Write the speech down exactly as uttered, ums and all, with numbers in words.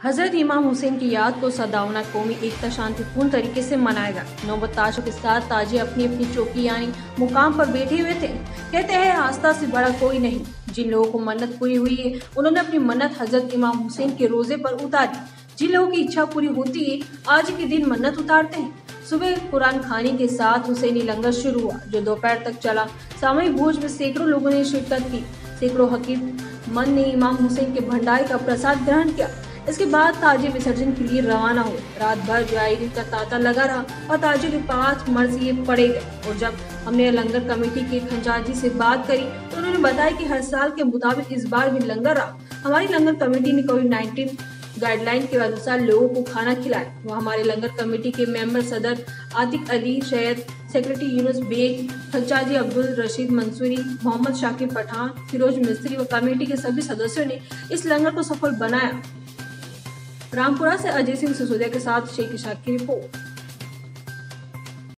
हजरत इमाम हुसैन की याद को सदावना कौमी एकता शांतिपूर्ण तरीके से मनाया गया। नौबताशों के साथ ताजे अपनी अपनी चौकी यानी मुकाम पर बैठे हुए थे। कहते हैं आस्था से बड़ा कोई नहीं। जिन लोगों को मन्नत पूरी हुई है उन्होंने अपनी मन्नत हजरत इमाम हुसैन के रोजे पर उतारी। जिन लोगों की इच्छा पूरी होती है आज के दिन मन्नत उतारते हैं। सुबह कुरान खानी के साथ हुसैनी लंगर शुरू हुआ जो दोपहर तक चला। सामूहिक भोज में सैकड़ों लोगों ने शिरकत की। सैकड़ों हकीम मन ने इमाम हुसैन के भंडारे का प्रसाद ग्रहण किया। इसके बाद ताजिए विसर्जन के लिए रवाना हुए। रात भर जायरीन का तांता लगा रहा और ताजिए के पास मर्जिए पड़े गए। और जब हमने लंगर कमेटी के खंजाजी से बात करी तो उन्होंने बताया कि हर साल के मुताबिक इस बार भी लंगर रहा। हमारी लंगर कमेटी ने कोविड नाइन्टीन गाइडलाइन के अनुसार लोगों को खाना खिलाया। वह हमारे लंगर कमेटी के मेंबर सदर आतिक अली शैद, सेक्रेटरी यूनुस बेग, खंचाजी अब्दुल रशीद मंसूरी, मोहम्मद शाकिब पठान, फिरोज मिस्त्री व कमेटी के सभी सदस्यों ने इस लंगर को सफल बनाया। रामपुरा से अजय सिंह सिसोदिया के साथ शेख इशाक की रिपोर्ट।